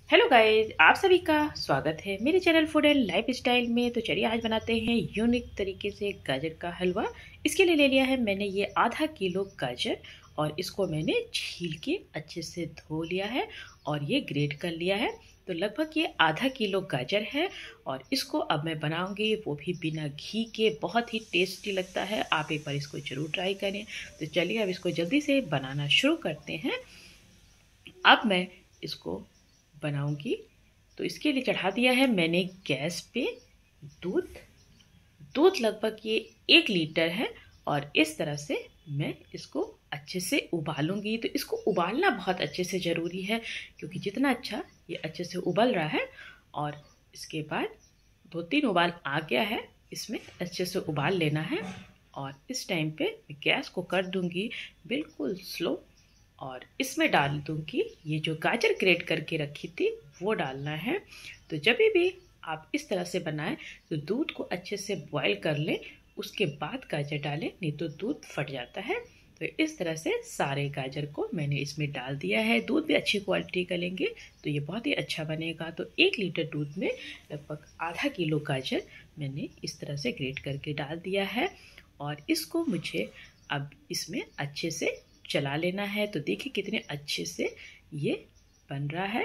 Hello guys, आप सभी का स्वागत है मेरे channel food and lifestyle में। तो चलिए आज बनाते हैं यूनिक तरीके से गाजर का हलवा। इसके लिए ले लिया है मैंने ये आधा किलो गाजर और इसको मैंने छील के अच्छे से धो लिया है और ये ग्रेट कर लिया है। तो लगभग ये आधा किलो गाजर है और इसको अब मैं बनाऊंगी वो भी बिना घी के। बहुत ही टेस्टी लगता है, आप एक बार इसको ज़रूर ट्राई करें। तो चलिए अब इसको जल्दी से बनाना शुरू करते हैं। अब मैं इसको बनाऊंगी तो इसके लिए चढ़ा दिया है मैंने गैस पे दूध। दूध लगभग ये 1 लीटर है और इस तरह से मैं इसको अच्छे से उबालूंगी। तो इसको उबालना बहुत अच्छे से ज़रूरी है क्योंकि जितना अच्छा ये अच्छे से उबल रहा है और इसके बाद 2-3 उबाल आ गया है, इसमें अच्छे से उबाल लेना है। और इस टाइम पे गैस को कर दूंगी बिल्कुल स्लो और इसमें डाल दूंगी ये जो गाजर ग्रेट करके रखी थी वो डालना है। तो जब भी आप इस तरह से बनाएं तो दूध को अच्छे से बॉईल कर लें, उसके बाद गाजर डालें, नहीं तो दूध फट जाता है। तो इस तरह से सारे गाजर को मैंने इसमें डाल दिया है। दूध भी अच्छी क्वालिटी का लेंगे तो ये बहुत ही अच्छा बनेगा। तो 1 लीटर दूध में लगभग आधा किलो गाजर मैंने इस तरह से ग्रेट करके डाल दिया है और इसको मुझे अब इसमें अच्छे से चला लेना है। तो देखिए कितने अच्छे से ये बन रहा है।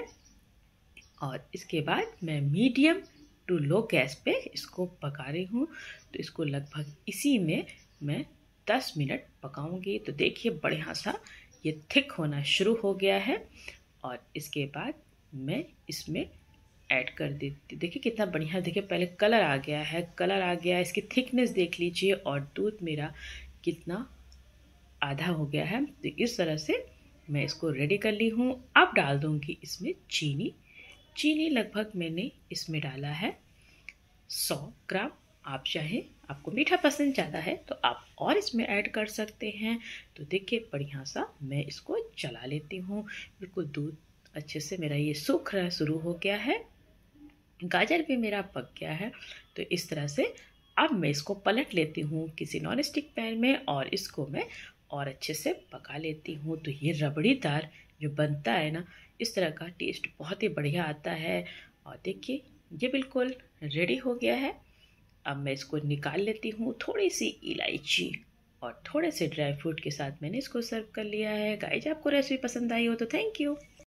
और इसके बाद मैं मीडियम टू लो गैस पे इसको पका रही हूँ। तो इसको लगभग इसी में मैं 10 मिनट पकाऊंगी। तो देखिए बढ़िया सा ये थिक होना शुरू हो गया है और इसके बाद मैं इसमें ऐड कर देती। देखिए कितना बढ़िया, देखिए पहले कलर आ गया है, कलर आ गया है, इसकी थिकनेस देख लीजिए और दूध मेरा कितना आधा हो गया है। तो इस तरह से मैं इसको रेडी कर ली हूँ। अब डाल दूँगी इसमें चीनी। चीनी लगभग मैंने इसमें डाला है 100 ग्राम। आप चाहें, आपको मीठा पसंद ज़्यादा है तो आप और इसमें ऐड कर सकते हैं। तो देखिए बढ़िया सा मैं इसको चला लेती हूँ। बिल्कुल दूध अच्छे से मेरा ये सूख रहा शुरू हो गया है, गाजर भी मेरा पक गया है। तो इस तरह से अब मैं इसको पलट लेती हूँ किसी नॉन स्टिक पैन में और इसको मैं और अच्छे से पका लेती हूँ। तो ये रबड़ीदार जो बनता है ना, इस तरह का टेस्ट बहुत ही बढ़िया आता है। और देखिए ये बिल्कुल रेडी हो गया है। अब मैं इसको निकाल लेती हूँ। थोड़ी सी इलायची और थोड़े से ड्राई फ्रूट के साथ मैंने इसको सर्व कर लिया है। गाइस आपको रेसिपी पसंद आई हो तो थैंक यू।